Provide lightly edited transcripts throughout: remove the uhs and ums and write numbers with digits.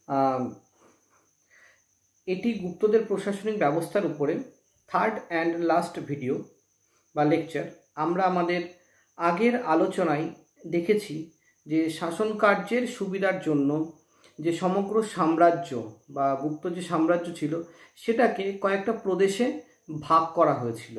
এটি গুপ্তদের প্রশাসনিক ব্যবস্থার উপরে থার্ড অ্যান্ড লাস্ট ভিডিও বা লেকচার। আমরা আমাদের আগের আলোচনায় দেখেছি যে শাসন কার্যের সুবিধার জন্য যে সমগ্র সাম্রাজ্য বা গুপ্ত যে সাম্রাজ্য ছিল সেটাকে কয়েকটা প্রদেশে ভাগ করা হয়েছিল।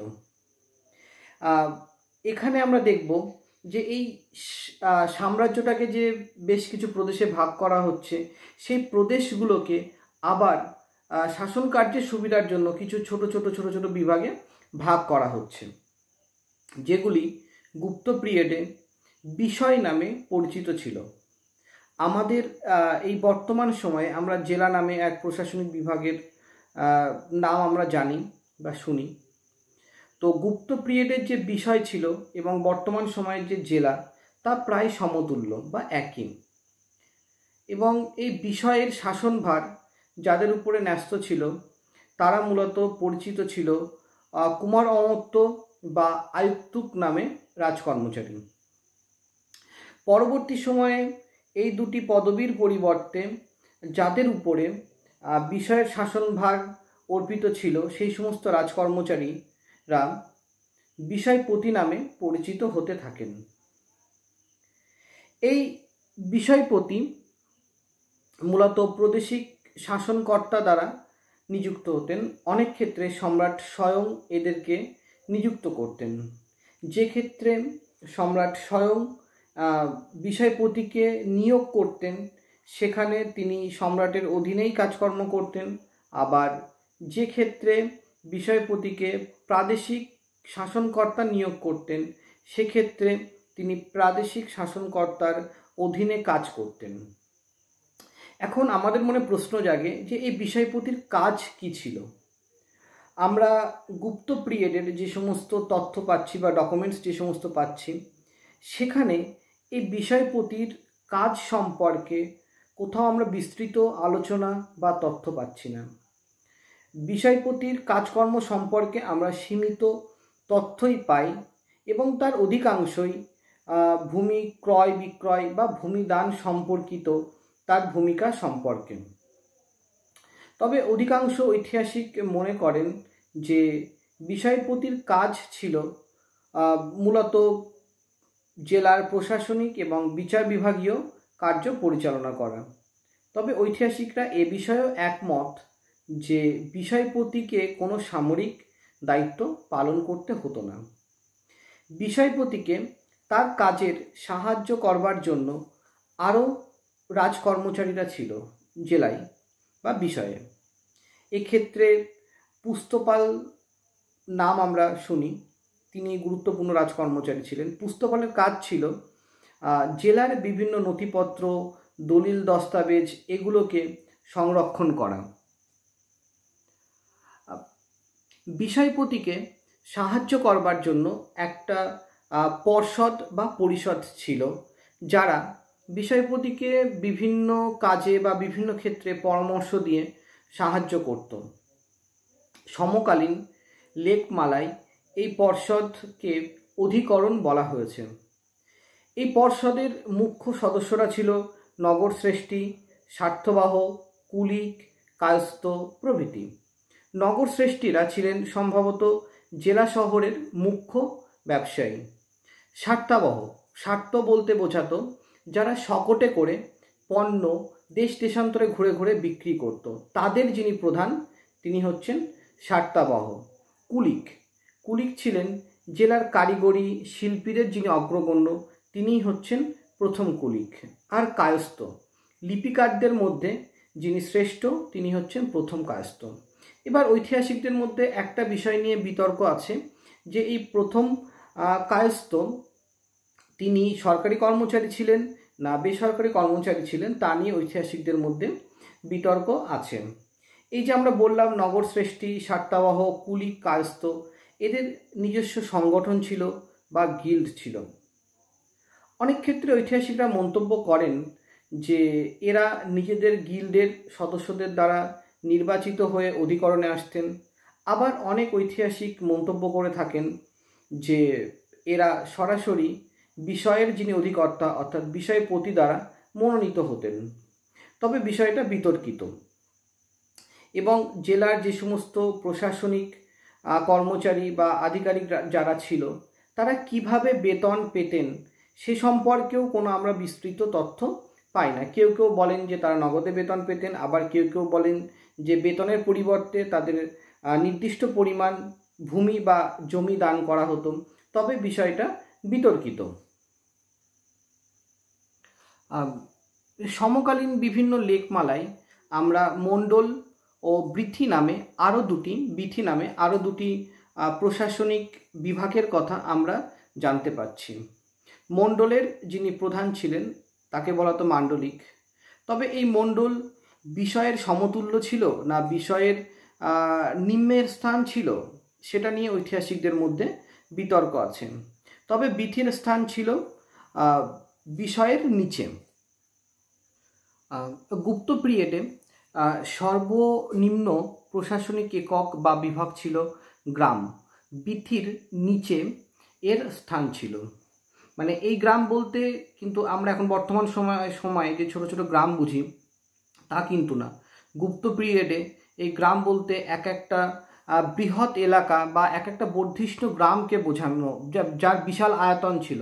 এখানে আমরা দেখব যে এই সাম্রাজ্যটাকে যে বেশ কিছু প্রদেশে ভাগ করা হচ্ছে, সেই প্রদেশগুলোকে আবার শাসন কার্যের সুবিধার জন্য কিছু ছোট ছোট বিভাগে ভাগ করা হচ্ছে, যেগুলি গুপ্ত পিরিয়ডে বিষয় নামে পরিচিত ছিল। আমাদের এই বর্তমান সময়ে আমরা জেলা নামে এক প্রশাসনিক বিভাগের নাম আমরা জানি বা শুনি। তো গুপ্ত পিরিয়ডের যে বিষয় ছিল এবং বর্তমান সময়ের যে জেলা তা প্রায় সমতুল্য বা একই, এবং এই বিষয়ের শাসনভার যাদের উপরে ন্যস্ত ছিল তারা মূলত পরিচিত ছিল কুমার অমর্ত্য বা আয়ুক্তুক নামে রাজকর্মচারী। পরবর্তী সময়ে এই দুটি পদবীর পরিবর্তে যাদের উপরে বিষয়ের শাসনভার অর্পিত ছিল সেই সমস্ত রাজকর্মচারীরা বিষয়পতি নামে পরিচিত হতে থাকেন। এই বিষয়পতি মূলত প্রাদেশিক শাসনকর্তা দ্বারা নিযুক্ত হতেন। অনেক ক্ষেত্রে সম্রাট স্বয়ং এদেরকে নিযুক্ত করতেন। যে ক্ষেত্রে সম্রাট স্বয়ং বিষয়পতিকে নিয়োগ করতেন সেখানে তিনি সম্রাটের অধীনেই কাজকর্ম করতেন, আবার যে ক্ষেত্রে বিষয়পতিকে প্রাদেশিক শাসনকর্তা নিয়োগ করতেন সেক্ষেত্রে তিনি প্রাদেশিক শাসনকর্তার অধীনে কাজ করতেন। এখন আমাদের মনে প্রশ্ন জাগে যে এই বিষয়পতির কাজ কি ছিল। আমরা গুপ্ত পিরিয়ডের যে সমস্ত তথ্য পাচ্ছি বা ডকুমেন্টস যে সমস্ত পাচ্ছি সেখানে এই বিষয়পতির কাজ সম্পর্কে কোথাও আমরা বিস্তৃত আলোচনা বা তথ্য পাচ্ছি না। বিষয়পতির কাজকর্ম সম্পর্কে আমরা সীমিত তথ্যই পাই এবং তার অধিকাংশই ভূমি ক্রয় বিক্রয় বা ভূমিদান সম্পর্কিত তার ভূমিকা সম্পর্কে। তবে অধিকাংশ ঐতিহাসিক মনে করেন যে বিষয়পতির কাজ ছিল মূলত জেলার প্রশাসনিক এবং বিচার বিভাগীয় কার্য পরিচালনা করা। তবে ঐতিহাসিকরা এ বিষয়েও একমত যে বিষয়পতিকে কোনো সামরিক দায়িত্ব পালন করতে হতো না। বিষয়পতিকে তার কাজের সাহায্য করবার জন্য আরও রাজকর্মচারীরা ছিল জেলায় বা বিষয়ে। এক্ষেত্রে পুস্তপাল নাম আমরা শুনি, তিনি গুরুত্বপূর্ণ রাজকর্মচারী ছিলেন। পুস্তপালের কাজ ছিল জেলার বিভিন্ন নথিপত্র, দলিল দস্তাবেজ এগুলোকে সংরক্ষণ করা। বিষয়পতিকে সাহায্য করবার জন্য একটা পর্ষদ বা পরিষদ ছিল যারা বিষয়পতিকে বিভিন্ন কাজে বা বিভিন্ন ক্ষেত্রে পরামর্শ দিয়ে সাহায্য করত। সমকালীন লেখমালায় এই পর্ষদকে অধিকরণ বলা হয়েছে। এই পর্ষদের মুখ্য সদস্যরা ছিল নগরশ্রেষ্ঠী, স্বার্থবাহ, কুলিক, কায়স্থ প্রভৃতি। নগরশ্রেষ্ঠীরা ছিলেন সম্ভবত জেলা শহরের মুখ্য ব্যবসায়ী। স্বার্থাবহ, স্বার্থ বলতে বোঝাতো যারা শকটে করে পণ্য দেশ দেশান্তরে ঘুরে ঘুরে বিক্রি করত, তাদের যিনি প্রধান তিনি হচ্ছেন স্বার্থাবহ। কুলিক, কুলিক ছিলেন জেলার কারিগরি শিল্পীদের যিনি অগ্রগণ্য তিনিই হচ্ছেন প্রথম কুলিক। আর কায়স্থ, লিপিকারদের মধ্যে যিনি শ্রেষ্ঠ তিনি হচ্ছেন প্রথম কায়স্থ। এবার ঐতিহাসিকদের মধ্যে একটা বিষয় নিয়ে বিতর্ক আছে যে এই প্রথম কায়স্থ তিনি সরকারি কর্মচারী ছিলেন না বেসরকারি কর্মচারী ছিলেন, তা নিয়ে ঐতিহাসিকদের মধ্যে বিতর্ক আছে। এই যে আমরা বললাম নগরশ্রেষ্ঠী, স্বার্থাবহ, কুলিক, কায়স্থ এদের নিজস্ব সংগঠন ছিল বা গিল্ড ছিল। অনেক ক্ষেত্রে ঐতিহাসিকরা মন্তব্য করেন যে এরা নিজেদের গিল্ডের সদস্যদের দ্বারা নির্বাচিত হয়ে অধিকরণে আসতেন। আবার অনেক ঐতিহাসিক মন্তব্য করে থাকেন যে এরা সরাসরি বিষয়ের যিনি অধিকর্তা অর্থাৎ বিষয়পতি দ্বারা মনোনীত হতেন। তবে বিষয়টা বিতর্কিত। এবং জেলার যে সমস্ত প্রশাসনিক কর্মচারী বা আধিকারিক যারা ছিল তারা কিভাবে বেতন পেতেন সে সম্পর্কেও কোনো আমরা বিস্তৃত তথ্য পাই না। কেউ কেউ বলেন যে তারা নগদে বেতন পেতেন, আবার কেউ কেউ বলেন যে বেতনের পরিবর্তে তাদের নির্দিষ্ট পরিমাণ ভূমি বা জমি দান করা হতো। তবে বিষয়টা বিতর্কিত। সমকালীন বিভিন্ন লেখমালায় আমরা মণ্ডল ও বৃথি নামে আরও দুটি প্রশাসনিক বিভাগের কথা আমরা জানতে পাচ্ছি। মণ্ডলের যিনি প্রধান ছিলেন তাকে বলা হতো মাণ্ডলিক। তবে এই মণ্ডল বিষয়ের সমতুল্য ছিল না বিষয়ের নিম্নের স্থান ছিল সেটা নিয়ে ঐতিহাসিকদের মধ্যে বিতর্ক আছে। তবে বৃথির স্থান ছিল বিষয়ের নিচে। গুপ্ত পিরিয়ডে সর্বনিম্ন প্রশাসনিক একক বা বিভাগ ছিল গ্রাম, বৃথির নিচে এর স্থান ছিল। মানে এই গ্রাম বলতে কিন্তু আমরা এখন বর্তমান সময়ে যে ছোট ছোট গ্রাম বুঝি তা কিন্তু না। গুপ্ত পিরিয়ডে এই গ্রাম বলতে এক একটা বৃহৎ এলাকা বা এক একটা বর্ধিষ্ণু গ্রামকে বোঝানো, যার বিশাল আয়তন ছিল।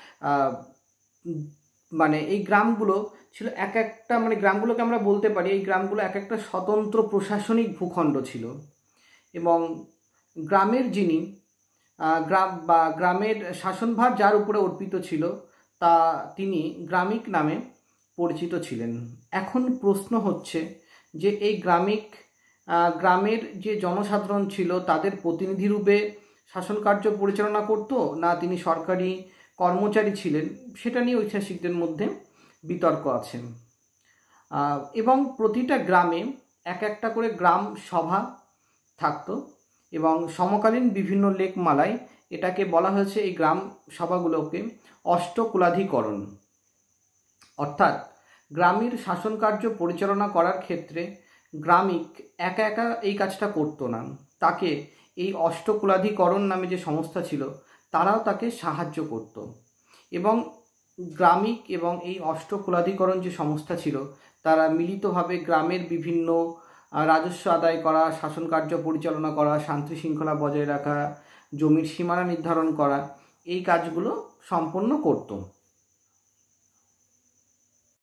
মানে এই গ্রামগুলো ছিল এক একটা, মানে গ্রামগুলোকে আমরা বলতে পারি এই গ্রামগুলো এক একটা স্বতন্ত্র প্রশাসনিক ভূখণ্ড ছিল। এবং গ্রামের যিনি গ্রামের শাসনভার যার উপরে অর্পিত ছিল তিনি গ্রামিক নামে পরিচিত ছিলেন। এখন প্রশ্ন হচ্ছে যে এই গ্রামের যে জনসাধারণ ছিল তাদের প্রতিনিধি রূপে শাসন কার্য পরিচালনা করত না তিনি সরকারি কর্মচারী ছিলেন, সেটা নিয়ে ঐতিহাসিকদের মধ্যে বিতর্ক আছে। এবং প্রতিটা গ্রামে এক একটা করে গ্রাম সভা থাকতো এবং সমকালীন বিভিন্ন লেখমালায় এটাকে বলা হয়েছে এই গ্রাম সভাগুলোকে অষ্টকুলাধিকরণ। অর্থাৎ গ্রামের শাসন কার্য পরিচালনা করার ক্ষেত্রে গ্রামিক একা একা এই কাজটা করতো না, তাকে এই অষ্টকুলাধিকরণ নামে যে সংস্থা ছিল তারাও তাকে সাহায্য করত। এবং গ্রামিক এবং এই অষ্টকুলাধিকরণ যে সংস্থা ছিল তারা মিলিতভাবে গ্রামের বিভিন্ন রাজস্ব আদায় করা, শাসন কার্য পরিচালনা করা, শান্তি শৃঙ্খলা বজায় রাখা, জমির সীমানা নির্ধারণ করা, এই কাজগুলো সম্পন্ন করত।